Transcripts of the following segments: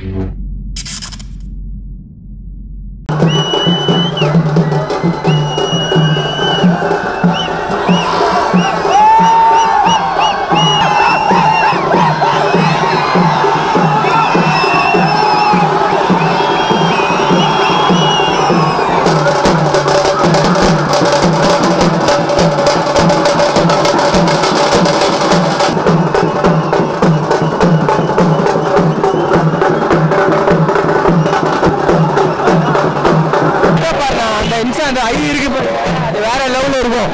அந்த ஐ இருக்கு அது வேற லெவல்ல இருக்கும்.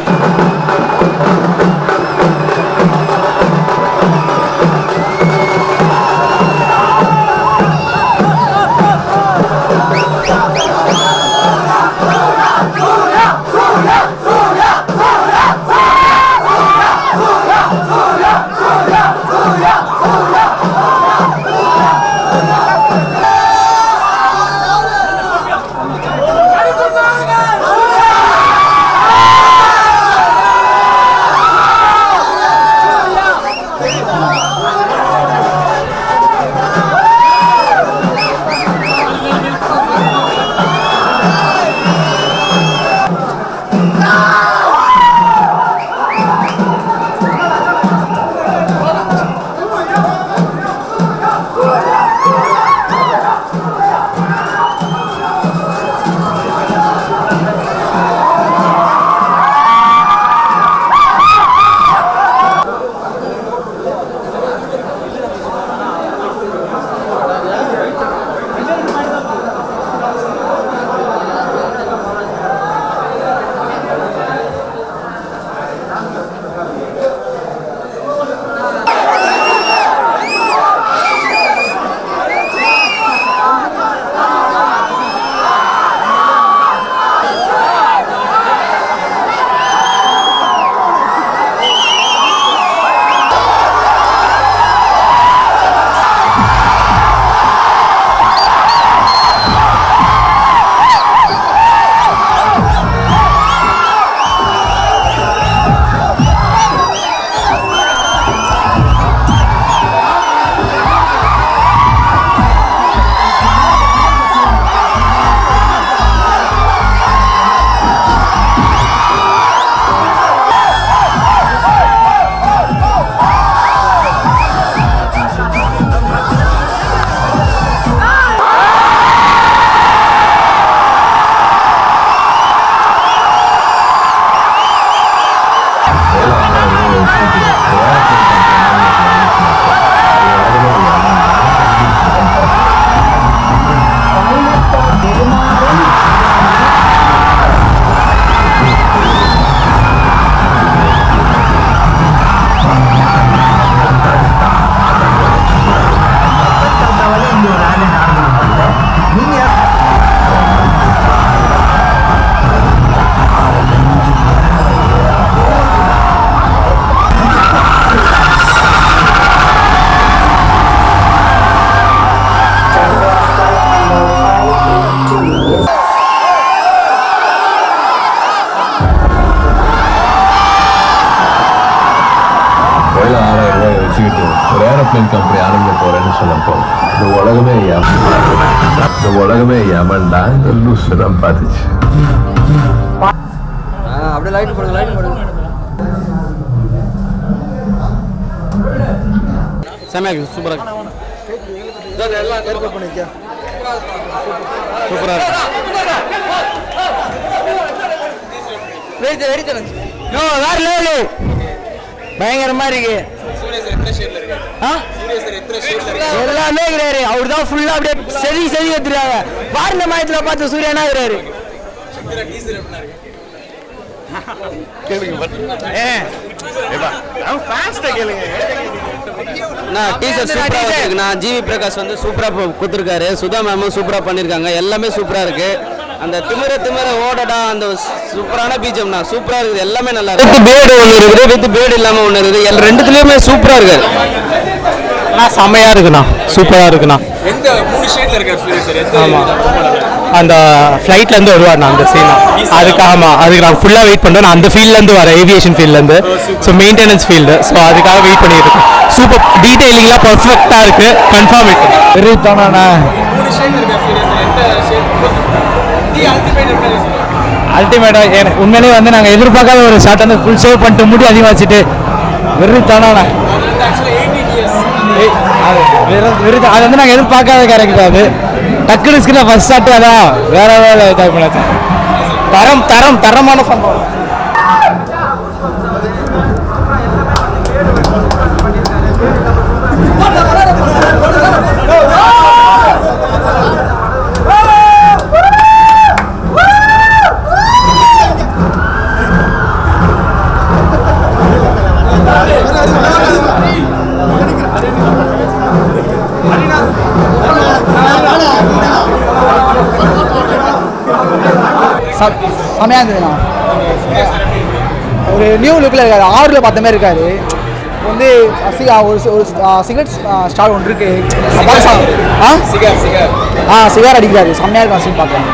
ஒரு ஏரோப்ளேன் கம்பெனி ஆரம்பிக்க போறேன்னு சொன்னப்போ இந்த உலகமே ஏமாண்டா இந்த லூஸ் தான் பார்த்துச்சு. அப்படியே லைட் போடுங்க. செமையா சூப்பரா எல்லாம் ஏற்பாடு பண்ணிக்க. சூப்பரா வேற லெவலு பயங்கரமா இருக்கு. எல்லாமே இருக்கிறாரு. அவரு தான் ஃபுல்லா அப்படியே சரி எடுத்துருக்காங்க. வாரண மாயத்துல பார்த்த சூரியனா இருக்கிறாரு. ஜிவி பிரகாஷ் வந்து சூப்பரா கொடுத்துருக்காரு. சுதா மேமும் சூப்பரா பண்ணிருக்காங்க. எல்லாமே சூப்பரா இருக்கு. அந்த திமிர ஓடடா அந்த சூப்பரான பீஜம்னா சூப்பரா இருக்குது. எல்லாமே நல்லா இருக்கு. வித் பேர்டு ஒன்று இருக்குது, வித் பேர்டு இல்லாம ஒன்று இருக்குது. ரெண்டுத்துலயுமே சூப்பரா இருக்கு. செம்மையா இருக்குண்ணா, சூப்பரா இருக்குண்ணா. எந்த 3 ஷேட்ல இருக்காரு. ஆமா அந்த ஃப்ளைட்லேருந்து வருவார் அந்த சீன் அதுக்கு அதுக்கு நாங்கள் ஃபுல்லாக வெயிட் பண்ணுறோம். நான் அந்த ஃபீல்ட்லேருந்து வரேன், ஏவியேஷன் ஃபீல்ட்லேருந்து. So maintenance field. ஸோ அதுக்காக வெயிட் பண்ணிட்டு இருக்கோம். சூப்பர் டீட்டெயிலிங்லாம் பர்ஃபெக்டாக இருக்குது. கன்ஃபார்ம் வெறித்தானா அல்டிமேட்டாக எனக்கு உண்மையிலேயே வந்து நாங்கள் எதிர்பார்க்காத ஒரு ஷாட் வந்து ஃபுல் சேவ் பண்ணிட்டு முடி அதிகமாக வச்சுட்டு வெறித்தானா அது வந்து நாங்கள் எதிர்பார்க்காத கேரக்டர். அது டக்குனு ஸ்கிரீன் ஃபர்ஸ்ட் ஷாட்டு அதான் வேற வேற இதாக பண்ணாச்சு. தரமான சம்பவம். செமையாக இருந்ததுண்ணா. ஒரு நியூ லுக்கில் இருக்காரு, ஆறில் பார்த்த மாதிரி இருக்காரு. வந்து ஒரு சிகரெட் ஸ்டால் ஒன்று இருக்கு, சிகார் அடிக்கிறாரு. செம்மையாக இருக்கும் சீன் பார்க்கலாம்.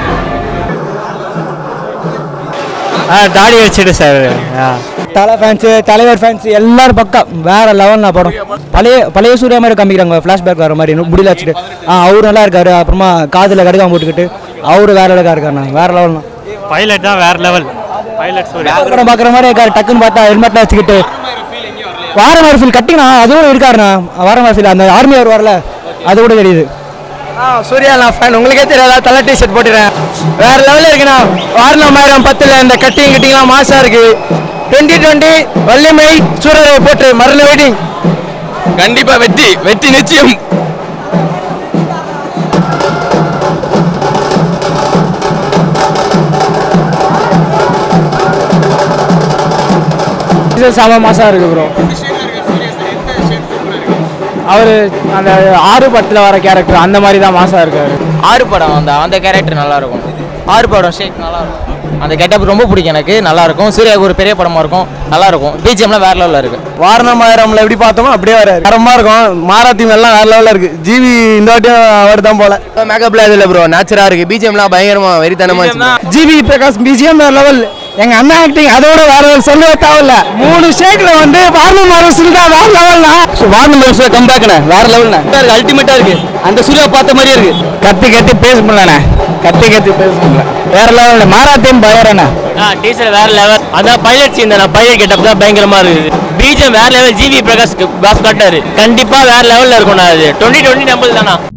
தாடி வச்சுட்டு சார் தலை ஃபேன்ஸு, தலைவர் ஃபேன்ஸு எல்லாரும் பக்கம் வேற லெவல் நான் படம். பழைய சூர்யா மாதிரி காமிக்கிறாங்க, ஃப்ளாஷ்பேக் வர மாதிரி முடியல வச்சுட்டு. அவரு நல்லா இருக்காரு. அப்புறமா காதில் கடுக்காம போட்டுக்கிட்டு அவரு வேற லெவலாக இருக்காருண்ணா, வேற லெவல்ண்ணா. பைலட் தான் வேற லெவல். பைலட் படம் பார்க்குற மாதிரி இருக்காரு. டக்குன்னு பார்த்தா ஹெல்மெட்லாம் வச்சுக்கிட்டு வார மாதிரி ஃபீல் கட்டிங்கண்ணா. அதோட இருக்காருண்ணா வார மாதிரி ஃபீல். அந்த ஆர்மி அவர் வரல அது கூட தெரியுது. சூர்யா நான் ஃபேன், உங்களுக்கே தெரியாதா? தலை டிஷர்ட் போட்டுறேன், வேற லெவலில் இருக்குண்ணா. வாரணம் 1010 இந்த கட்டிங்லாம் மாசா இருக்கு. 2020 வள்ளிமை சூரரை போட்டு மரண வெயிட்டிங். கண்டிப்பா வெற்றி நிச்சயம். செம மாசா இருக்கு ப்ரோ. அவர் அந்த 6 படத்தில் வர கேரக்டர் அந்த மாதிரி தான் மாசா இருக்காரு. 6 படம் அந்த கேரக்டர் நல்லா இருக்கும். 6 படம் ஷேக் நல்லா இருக்கும். அந்த கெட்டப் ரொம்ப பிடிக்கும் எனக்கு, நல்லா இருக்கும். சூர்யாவுக்கு ஒரு பெரிய படமா இருக்கும், நல்லா இருக்கும். பிஜிஎம்லாம் வேற லெவலில் இருக்கு. வாரணம் 1000 எப்படி பார்த்தோமோ அப்படியே வராரு, தரமா இருக்கும். மாராத்தீம் எல்லாம் வேற லெவலில் இருக்கு. ஜிவி இந்த வாட்டியும் அவர் தான் போல. மேக்கப்லாம் இது இல்லை ப்ரோ, நேச்சுரா இருக்கு. பிஜிஎம்லாம் பயங்கரமா வெறித்தனமா இருக்கு. ஜிவி பிரகாஷ் பிஜிஎம் வேற லெவல். எங்க அண்ணா ஆக்டிங் அதோட வேற லெவல், சொல்லவே தேவையில்ல. 3 ஷேக்ல வந்து வாரணம் அரசில் தான் வேற லெவல்னா. வாரணம் அரசில் கம்பேக்ண்ணே வேற லெவல்ண்ணே. அல்டிமேட்டா இருக்கு. அந்த சூர்யா பார்த்த மாதிரியே இருக்கு. கத்தி பேச முடியலண்ணே, கத்தி பேச முடியல. வேற லெவல் மாராத்தீம் பயரண்ணே. டீசர் வேற லெவல். அதான் பைலட் சீன் தான், பைலட் கெட்டப் தான் பயங்கரமா இருக்குது. பிஜிஎம் வேற லெவல். ஜிவி பிரகாஷ் பாஸ் காட்டாரு, கண்டிப்பா வேற லெவல்ல இருக்கும். அது 2020 நம்பல் தானா.